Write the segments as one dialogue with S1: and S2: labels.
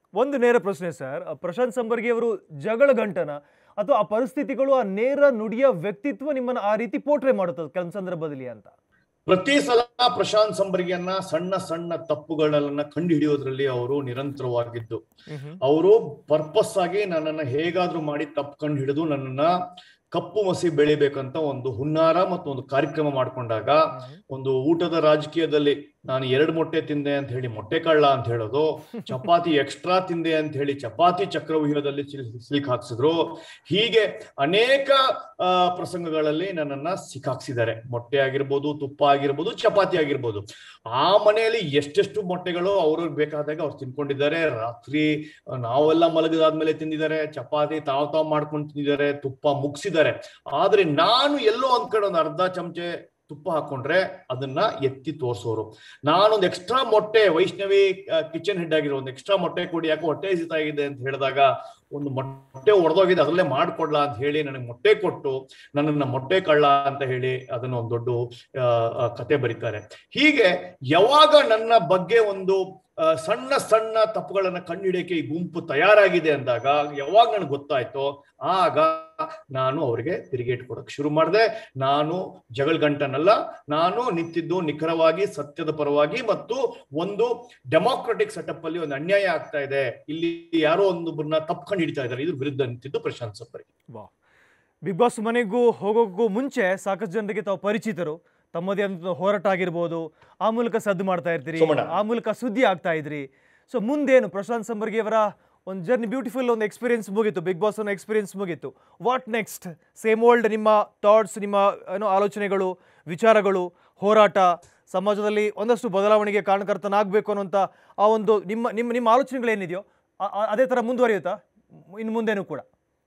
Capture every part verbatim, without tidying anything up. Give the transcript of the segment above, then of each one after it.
S1: ಒಂದು ನೇರ ಪ್ರಶ್ನೆ ಸರ್, ಪ್ರಶಾಂತ್ ಸಂಬರ್ಗಿ ಅವರು ಜಗಳ ಗಂಟನ ಅಥವಾ ಆ ಪರಿಸ್ಥಿತಿಗಳು ಆ ನೇರ ನುಡಿಯ ವ್ಯಕ್ತಿತ್ವ ನಿಮ್ಮನ್ನ ಆ ರೀತಿ ಪೋರ್ಟ್ರೇ ಮಾಡುತ್ತದೆ ಕೆಲವು ಸಂದರ್ಭದಲ್ಲಿ ಅಂತ?
S2: ಪ್ರತಿ ಸಲ ಪ್ರಶಾಂತ್ ಸಂಬರ್ಗಿಯನ್ನ ಸಣ್ಣ ಸಣ್ಣ ತಪ್ಪುಗಳನ್ನ ಕಂಡು ಹಿಡಿಯೋದ್ರಲ್ಲಿ ಅವರು ನಿರಂತರವಾಗಿದ್ದು, ಅವರು ಪರ್ಪಸ್ ಆಗಿ ನನ್ನನ್ನ ಹೇಗಾದ್ರೂ ಮಾಡಿ ತಪ್ಪು ಕಂಡು ಹಿಡಿದು ನನ್ನನ್ನ ಕಪ್ಪು ಮಸಿ ಬೆಳಿಬೇಕಂತ ಒಂದು ಹುನ್ನಾರ ಮತ್ತು ಒಂದು ಕಾರ್ಯಕ್ರಮ ಮಾಡ್ಕೊಂಡಾಗ, ಒಂದು ಊಟದ ರಾಜಕೀಯದಲ್ಲಿ ನಾನು ಎರಡು ಮೊಟ್ಟೆ ತಿಂದೆ ಅಂತ ಹೇಳಿ ಮೊಟ್ಟೆ ಕಳ್ಳ ಅಂತ ಹೇಳೋದು, ಚಪಾತಿ ಎಕ್ಸ್ಟ್ರಾ ತಿಂದೆ ಅಂತ ಹೇಳಿ ಚಪಾತಿ ಚಕ್ರವ್ಯೂಹದಲ್ಲಿ ಸಿಲುಕ್ ಹಾಕ್ಸಿದ್ರು. ಹೀಗೆ ಅನೇಕ ಅಹ್ ಪ್ರಸಂಗಗಳಲ್ಲಿ ನನ್ನನ್ನ ಸಿಕ್ಕಾಕ್ಸಿದ್ದಾರೆ. ಮೊಟ್ಟೆ ಆಗಿರ್ಬೋದು, ತುಪ್ಪ ಆಗಿರ್ಬೋದು, ಚಪಾತಿ ಆಗಿರ್ಬೋದು. ಆ ಮನೆಯಲ್ಲಿ ಎಷ್ಟೆಷ್ಟು ಮೊಟ್ಟೆಗಳು ಅವ್ರಿಗೆ ಬೇಕಾದಾಗ ಅವ್ರು ತಿನ್ಕೊಂಡಿದ್ದಾರೆ. ರಾತ್ರಿ ನಾವೆಲ್ಲ ಮಲಗದಾದ್ಮೇಲೆ ತಿಂದಿದ್ದಾರೆ. ಚಪಾತಿ ತಾವ್ ತಾವ್ ಮಾಡ್ಕೊಂಡು ತಿಂದಿದ್ದಾರೆ. ತುಪ್ಪ ಮುಗಿಸಿದ್ದಾರೆ. ಆದ್ರೆ ನಾನು ಎಲ್ಲೋ ಒಂದ್ ಕಡೆ ಒಂದು ಅರ್ಧ ಚಮಚೆ ತುಪ್ಪ ಹಾಕೊಂಡ್ರೆ ಅದನ್ನ ಎತ್ತಿ ತೋರ್ಸೋರು. ನಾನೊಂದು ಎಕ್ಸ್ಟ್ರಾ ಮೊಟ್ಟೆ, ವೈಷ್ಣವಿ ಕಿಚನ್ ಹೆಡ್ ಆಗಿರೋ ಒಂದು ಎಕ್ಸ್ಟ್ರಾ ಮೊಟ್ಟೆ ಕೊಡಿ, ಯಾಕೆ ಹೊಟ್ಟೆ ಹಸಿತಾ ಇದೆ ಅಂತ ಹೇಳಿದಾಗ, ಒಂದು ಮೊಟ್ಟೆ ಒಡೆದೋಗಿದೆ ಅದರಲ್ಲೇ ಮಾಡ್ಕೊಡ್ಲಾ ಅಂತ ಹೇಳಿ ನನಗೆ ಮೊಟ್ಟೆ ಕೊಟ್ಟು ನನ್ನನ್ನ ಮೊಟ್ಟೆ ಕಳ್ಳ ಅಂತ ಹೇಳಿ ಅದನ್ನ ಒಂದು ದೊಡ್ಡ ಅಹ್ ಕತೆ ಬರೀತಾರೆ. ಹೀಗೆ ಯಾವಾಗ ನನ್ನ ಬಗ್ಗೆ ಒಂದು ಸಣ್ಣ ಸಣ್ಣ ತಪ್ಪುಗಳನ್ನ ಕಂಡುಹಿಡಿಯಕ್ಕೆ ಈ ಗುಂಪು ತಯಾರಾಗಿದೆ ಅಂದಾಗ, ಯಾವಾಗ ನನಗೆ ಗೊತ್ತಾಯ್ತೋ ಆಗ ನಾನು ಅವರಿಗೆ ತಿರುಗೇಟು ಕೊಡಕ್ ಶುರು ಮಾಡಿದೆ. ನಾನು ಜಗಳ ಗಂಟನಲ್ಲ, ನಾನು ನಿಂತಿದ್ದು ನಿಖರವಾಗಿ ಸತ್ಯದ ಪರವಾಗಿ ಮತ್ತು ಒಂದು ಡೆಮಾಕ್ರೆಟಿಕ್ ಸೆಟಪ್ ಅಲ್ಲಿ ಒಂದು ಅನ್ಯಾಯ ಆಗ್ತಾ ಇದೆ, ಇಲ್ಲಿ ಯಾರೋ ಒಂದೊಬ್ಬರನ್ನ ತಪ್ಪು ಕಂಡು ಹಿಡಿತಾ ಇದ್ದಾರೆ, ಇದ್ರ ವಿರುದ್ಧ ನಿಂತಿದ್ದು ಪ್ರಶಾಂತ್ ಸಂಬರ್ಗಿ.
S1: ವಾ, ಬಿಗ್ ಬಾಸ್ ಮನೆಗೂ ಹೋಗೋಕ್ಕೂ ಮುಂಚೆ ಸಾಕಷ್ಟು ಜನರಿಗೆ ತಾವು ಪರಿಚಿತರು. ತಮ್ಮದೇ ಅಂತ ಹೋರಾಟ ಆಗಿರ್ಬೋದು, ಆ ಮೂಲಕ ಸದ್ದು ಮಾಡ್ತಾ ಇರ್ತೀರಿ, ಆ ಮೂಲಕ ಸುದ್ದಿ ಆಗ್ತಾ ಇದ್ರಿ. ಸೊ ಮುಂದೇನು ಪ್ರಶಾಂತ್ ಸಂಬರ್ಗಿ ಅವರ ಒಂದು ಜರ್ನಿ, ಬ್ಯೂಟಿಫುಲ್ ಒಂದು ಎಕ್ಸ್ಪೀರಿಯನ್ಸ್ ಮುಗೀತು, ಬಿಗ್ ಬಾಸ್ ಅನ್ನೋ ಎಕ್ಸ್ಪೀರಿಯನ್ಸ್ ಮುಗೀತು. What next? ಸೇಮ್ ಓಲ್ಡ್ ನಿಮ್ಮ ಥಾಟ್ಸ್, ನಿಮ್ಮ ಏನೋ ಆಲೋಚನೆಗಳು, ವಿಚಾರಗಳು, ಹೋರಾಟ, ಸಮಾಜದಲ್ಲಿ ಒಂದಷ್ಟು ಬದಲಾವಣೆಗೆ ಕಾರಣಕರ್ತನಾಗಬೇಕು ಅನ್ನೋಂಥ ಆ ಒಂದು ನಿಮ್ಮ ನಿಮ್ಮ ನಿಮ್ಮ ಆಲೋಚನೆಗಳೇನಿದೆಯೋ ಅದೇ ಥರ ಮುಂದುವರಿಯುತ್ತಾ ಇನ್ನು ಮುಂದೇನು ಕೂಡ?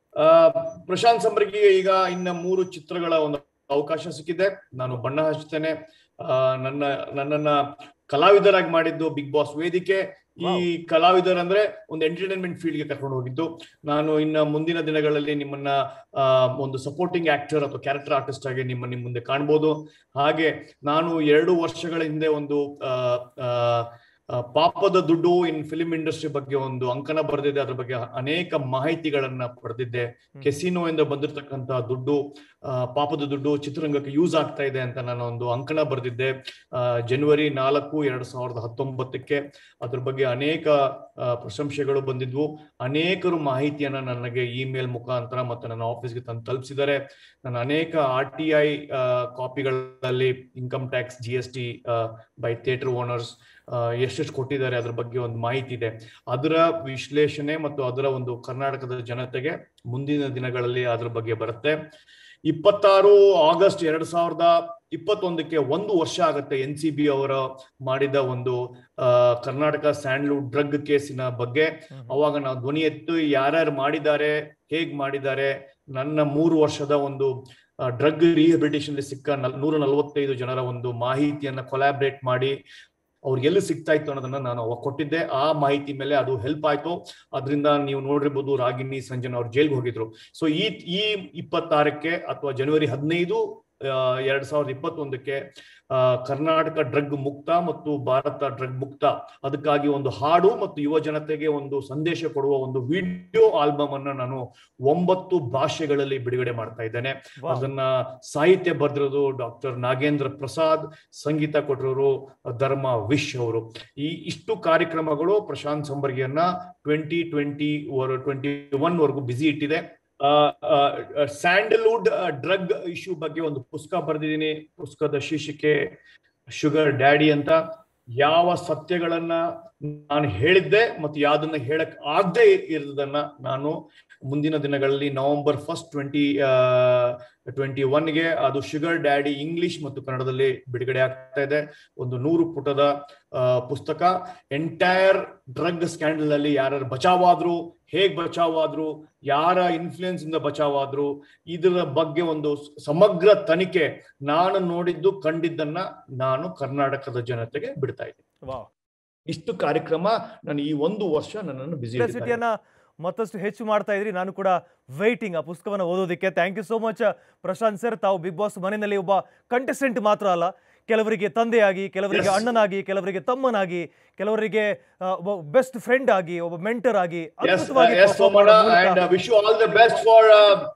S2: ಪ್ರಶಾಂತ್ ಸಂಬರ್ಗಿ ಈಗ ಇನ್ನ ಮೂರು ಚಿತ್ರಗಳ ಒಂದು ಅವಕಾಶ ಸಿಕ್ಕಿದೆ. ನಾನು ಬಣ್ಣ ಹಚ್ತೇನೆ. ಆ ನನ್ನ ನನ್ನನ್ನ ಕಲಾವಿದರಾಗಿ ಮಾಡಿದ್ದು ಬಿಗ್ ಬಾಸ್ ವೇದಿಕೆ. ಈ ಕಲಾವಿದರಂದ್ರೆ ಒಂದು ಎಂಟರ್ಟೈನ್ಮೆಂಟ್ ಫೀಲ್ಡ್ ಗೆ ಕರ್ಕೊಂಡು ಹೋಗಿದ್ದು. ನಾನು ಇನ್ನ ಮುಂದಿನ ದಿನಗಳಲ್ಲಿ ನಿಮ್ಮನ್ನ ಆ ಒಂದು ಸಪೋರ್ಟಿಂಗ್ ಆಕ್ಟರ್ ಅಥವಾ ಕ್ಯಾರೆಕ್ಟರ್ ಆರ್ಟಿಸ್ಟ್ ಆಗಿ ನಿಮ್ಮ ನಿಮ್ ಮುಂದೆ ಕಾಣ್ಬೋದು. ಹಾಗೆ ನಾನು ಎರಡು ವರ್ಷಗಳ ಹಿಂದೆ ಒಂದು ಆ ಪಾಪದ ದುಡ್ಡು ಇನ್ ಫಿಲ್ಮ್ ಇಂಡಸ್ಟ್ರಿ ಬಗ್ಗೆ ಒಂದು ಅಂಕನ ಬರೆದಿದ್ದೆ. ಅದ್ರ ಬಗ್ಗೆ ಅನೇಕ ಮಾಹಿತಿಗಳನ್ನ ಪಡೆದಿದ್ದೆ. ಕೆಸಿನೋ ಇಂದ ಬಂದಿರತಕ್ಕಂತ ದುಡ್ಡು, ಪಾಪದ ದುಡ್ಡು ಚಿತ್ರರಂಗಕ್ಕೆ ಯೂಸ್ ಆಗ್ತಾ ಇದೆ ಅಂತ ನಾನು ಒಂದು ಅಂಕನ ಬರೆದಿದ್ದೆ ಜನವರಿ ನಾಲ್ಕು ಎರಡ್ ಸಾವಿರದ ಹತ್ತೊಂಬತ್ತಕ್ಕೆ. ಅದ್ರ ಬಗ್ಗೆ ಅನೇಕ ಪ್ರಶಂಸೆಗಳು ಬಂದಿದ್ವು. ಅನೇಕರು ಮಾಹಿತಿಯನ್ನ ನನಗೆ ಇಮೇಲ್ ಮುಖಾಂತರ ಮತ್ತೆ ನನ್ನ ಆಫೀಸ್ಗೆ ತಂದು ತಲುಪಿಸಿದ್ದಾರೆ. ನಾನು ಅನೇಕ ಆರ್ ಟಿ ಐ ಕಾಪಿಗಳಲ್ಲಿ income tax, G S T by theatre owners ಎಷ್ಟೆಷ್ಟು ಕೊಟ್ಟಿದ್ದಾರೆ ಅದ್ರ ಬಗ್ಗೆ ಒಂದು ಮಾಹಿತಿ ಇದೆ. ಅದರ ವಿಶ್ಲೇಷಣೆ ಮತ್ತು ಅದರ ಒಂದು ಕರ್ನಾಟಕದ ಜನತೆಗೆ ಮುಂದಿನ ದಿನಗಳಲ್ಲಿ ಅದ್ರ ಬಗ್ಗೆ ಬರುತ್ತೆ. ಇಪ್ಪತ್ತಾರು ಆಗಸ್ಟ್ ಎರಡ್ ಸಾವಿರದ ಇಪ್ಪತ್ತೊಂದಕ್ಕೆ ಒಂದು ವರ್ಷ ಆಗತ್ತೆ ಎನ್ ಸಿ ಬಿ ಅವರ ಮಾಡಿದ ಒಂದು ಅಹ್ ಕರ್ನಾಟಕ ಸ್ಯಾಂಡ್ಲ್ವುಡ್ ಡ್ರಗ್ ಕೇಸಿನ ಬಗ್ಗೆ. ಅವಾಗ ನಾವು ಧ್ವನಿ ಎತ್ತು ಯಾರ್ಯಾರು ಮಾಡಿದ್ದಾರೆ, ಹೇಗ್ ಮಾಡಿದ್ದಾರೆ, ನನ್ನ ಮೂರು ವರ್ಷದ ಒಂದು ಡ್ರಗ್ ರಿಹಬಿಲಿಟೇಷನ್ ಸಿಕ್ಕ ನೂರ ನಲವತ್ತೈದು ಜನರ ಒಂದು ಮಾಹಿತಿಯನ್ನ ಕೊಲಾಬ್ರೇಟ್ ಮಾಡಿ ಅವ್ರಿಗೆ ಎಲ್ಲಿ ಸಿಗ್ತಾ ಇತ್ತು ಅನ್ನೋದನ್ನ ನಾನು ಅವಾಗ ಕೊಟ್ಟಿದ್ದೆ. ಆ ಮಾಹಿತಿ ಮೇಲೆ ಅದು ಹೆಲ್ಪ್ ಆಯ್ತು. ಅದರಿಂದ ನೀವು ನೋಡಿರ್ಬೋದು ರಾಗಿಣಿ, ಸಂಜನಾ ಅವ್ರು ಜೈಲ್ಗೆ ಹೋಗಿದ್ರು. ಸೊ ಈ ಈ ಇಪ್ಪತ್ತಾರಕ್ಕೆ ಅಥವಾ ಜನವರಿ ಹದಿನೈದು ಎರಡ್ ಸಾವಿರದ ಇಪ್ಪತ್ತೊಂದಕ್ಕೆ ಆ ಕರ್ನಾಟಕ ಡ್ರಗ್ ಮುಕ್ತ ಮತ್ತು ಭಾರತ ಡ್ರಗ್ ಮುಕ್ತ, ಅದಕ್ಕಾಗಿ ಒಂದು ಹಾಡು ಮತ್ತು ಯುವ ಜನತೆಗೆ ಒಂದು ಸಂದೇಶ ಕೊಡುವ ಒಂದು ವಿಡಿಯೋ ಆಲ್ಬಮ್ ಅನ್ನ ನಾನು ಒಂಬತ್ತು ಭಾಷೆಗಳಲ್ಲಿ ಬಿಡುಗಡೆ ಮಾಡ್ತಾ ಇದ್ದೇನೆ. ಅದನ್ನ ಸಾಹಿತ್ಯ ಬರೆದಿರೋದು ಡಾಕ್ಟರ್ ನಾಗೇಂದ್ರ ಪ್ರಸಾದ್, ಸಂಗೀತ ಕೊಟ್ಟಿರೋರು ಧರ್ಮ ವಿಶ್ ಅವರು. ಈ ಇಷ್ಟು ಕಾರ್ಯಕ್ರಮಗಳು ಪ್ರಶಾಂತ್ ಸಂಬರ್ಗಿಯನ್ನ ಟ್ವೆಂಟಿ ಟ್ವೆಂಟಿ ಟ್ವೆಂಟಿ ಒನ್ ವರೆಗೂ ಬಿಸಿ ಇಟ್ಟಿದೆ. ಸ್ಯಾಂಡಲ್ವುಡ್ ಡ್ರಗ್ ಇಶ್ಯೂ ಬಗ್ಗೆ ಒಂದು ಪುಸ್ತಕ ಬರೆದಿದ್ದೀನಿ. ಪುಸ್ತಕದ ಶೀರ್ಷಿಕೆ ಶುಗರ್ ಡ್ಯಾಡಿ ಅಂತ. ಯಾವ ಸತ್ಯಗಳನ್ನ ನಾನು ಹೇಳಿದ್ದೆ ಮತ್ತು ಯಾವ್ದನ್ನ ಹೇಳಕ್ ಆಗದೆ ಇರೋದನ್ನ ನಾನು ಮುಂದಿನ ದಿನಗಳಲ್ಲಿ ನವೆಂಬರ್ ಫಸ್ಟ್ ಟ್ವೆಂಟಿ ಟ್ವೆಂಟಿ ಒನ್ಗೆ ಅದು ಶುಗರ್ ಡ್ಯಾಡಿ ಇಂಗ್ಲಿಷ್ ಮತ್ತು ಕನ್ನಡದಲ್ಲಿ ಬಿಡುಗಡೆ ಆಗ್ತಾ ಇದೆ. ಒಂದು ನೂರು ಪುಟದ ಅಹ್ ಪುಸ್ತಕ. ಎಂಟೈರ್ ಡ್ರಗ್ ಸ್ಕ್ಯಾಂಡಲ್ ಅಲ್ಲಿ ಯಾರು ಬಚಾವಾದ್ರು, ಹೇಗ್ ಬಚಾವಾದ್ರು, ಯಾರ ಇನ್ಫ್ಲೂಯೆನ್ಸ್ ಇಂದ ಬಚಾವಾದ್ರು, ಇದರ ಬಗ್ಗೆ ಒಂದು ಸಮಗ್ರ ತನಿಖೆ, ನಾನು ನೋಡಿದ್ದು ಕಂಡಿದ್ದನ್ನ ನಾನು ಕರ್ನಾಟಕದ ಜನತೆಗೆ ಬಿಡ್ತಾ ಇದ್ದೀನಿ. ಇಷ್ಟು ಕಾರ್ಯಕ್ರಮ ನಾನು ಈ ಒಂದು ವರ್ಷ ನನ್ನನ್ನು ಬಿಸಿ
S1: ಮತ್ತಷ್ಟು ಹೆಚ್ಚು ಮಾಡ್ತಾ ಇದ್ರಿ. ನಾನು ಕೂಡ ವೈಟಿಂಗ್ ಆ ಪುಸ್ತಕವನ್ನು ಓದೋದಕ್ಕೆ. Thank you so much Prashanth sir. ತಾವು ಬಿಗ್ ಬಾಸ್ ಮನೆಯಲ್ಲಿ ಒಬ್ಬ ಕಂಟೆಸ್ಟೆಂಟ್ ಮಾತ್ರ ಅಲ್ಲ, ಕೆಲವರಿಗೆ ತಂದೆಯಾಗಿ, ಕೆಲವರಿಗೆ ಅಣ್ಣನಾಗಿ, ಕೆಲವರಿಗೆ ತಮ್ಮನಾಗಿ, ಕೆಲವರಿಗೆ ಬೆಸ್ಟ್ ಫ್ರೆಂಡ್ ಆಗಿ, ಒಬ್ಬ ಮೆಂಟರ್ ಆಗಿ ಅದ್ಭುತವಾಗಿ perform ಮಾಡೋ ಮೂಲಕ
S2: wish you all the best for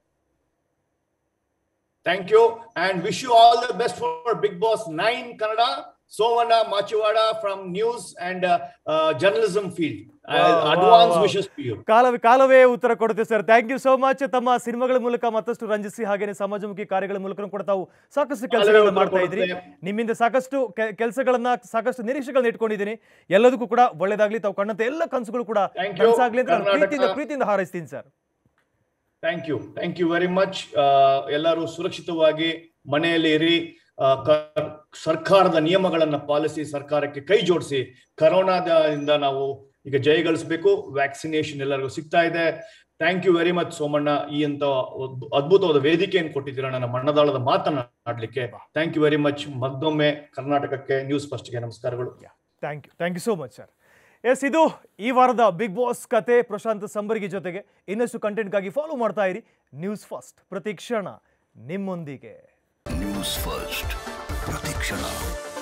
S2: thank you and wish you all the best for Bigg Boss nine Kannada. Somanna Machivada from news and journalism field. Advance wishes to you.
S1: ಕಾಲವೇ ಕಾಲವೇ ಉತ್ತರ ಕೊಡುತ್ತೆ sir. Thank you so much. ತಮ್ಮ ಸಿನಿಮಾಗಳ ಮೂಲಕ ಮತ್ತಷ್ಟು ರಂಜಿಸಿ, ಹಾಗೇನೆ ಸಮಾಜಮುಖಿ ಕಾರ್ಯಗಳ ಮೂಲಕ ಕೂಡ ತಾವು ಸಾಕಷ್ಟು ಕೆಲಸಗಳನ್ನ ಮಾಡ್ತಾ ಇದ್ರಿ. ನಿಮ್ಮಿಂದ ಸಾಕಷ್ಟು ಕೆಲಸಗಳನ್ನ, ಸಾಕಷ್ಟು ನಿರೀಕ್ಷೆಗಳನ್ನ ಇಟ್ಕೊಂಡಿದ್ದೀನಿ. ಎಲ್ಲದಕ್ಕೂ ಕೂಡ ಒಳ್ಳೇದಾಗ್ಲಿ, ತಾವು ಕಂಡಂತ ಎಲ್ಲ ಕನಸುಗಳು ಕೂಡ ಕನಸಾಗ್ಲಿ ಅಂತ ನಾನು ಪ್ರೀತಿಯಿಂದ ಪ್ರೀತಿಯಿಂದ ಹಾರೈಸ್ತೀನಿ sir.
S2: Thank you thank you very much. ಎಲ್ಲರೂ ಸುರಕ್ಷಿತವಾಗಿ ಮನೆಯಲ್ಲಿ ಇರಿ. ಸರ್ಕಾರದ ನಿಯಮಗಳನ್ನ ಪಾಲಿಸಿ, ಸರ್ಕಾರಕ್ಕೆ ಕೈ ಜೋಡಿಸಿ. ಕರೋನಾದಿಂದ ನಾವು ಈಗ ಜಯಗಳಿಸಬೇಕು. ವ್ಯಾಕ್ಸಿನೇಷನ್ ಎಲ್ಲರಿಗೂ ಸಿಗ್ತಾ ಇದೆ. Thank you very much Somanna, ಈ ಅಂತ ಅದ್ಭುತವಾದ ವೇದಿಕೆಯನ್ನು ಕೊಟ್ಟಿದ್ದೀರಾ ನನ್ನ ಮಣ್ಣದಾಳದ ಮಾತನಾಡಲಿಕ್ಕೆ. Thank you very much. ಮತ್ತೊಮ್ಮೆ ಕರ್ನಾಟಕಕ್ಕೆ, ನ್ಯೂಸ್ ಫಸ್ಟ್ಗೆ ನಮಸ್ಕಾರಗಳು.
S1: Thank you thank you so much sir. Yes, ಇದು ಈ ವಾರದ ಬಿಗ್ ಬಾಸ್ ಕತೆ. ಪ್ರಶಾಂತ್ ಸಂಬರ್ಗಿ ಜೊತೆಗೆ ಇನ್ನಷ್ಟು ಕಂಟೆಂಟ್ಗಾಗಿ ಫಾಲೋ ಮಾಡ್ತಾ ಇರಿ ನ್ಯೂಸ್ ಫಸ್ಟ್, ಪ್ರತಿ ಕ್ಷಣ ನಿಮ್ಮೊಂದಿಗೆ.
S3: ನ್ಯೂಸ್ ಫಸ್ಟ್ ಪ್ರತಿಕ್ಷಣ.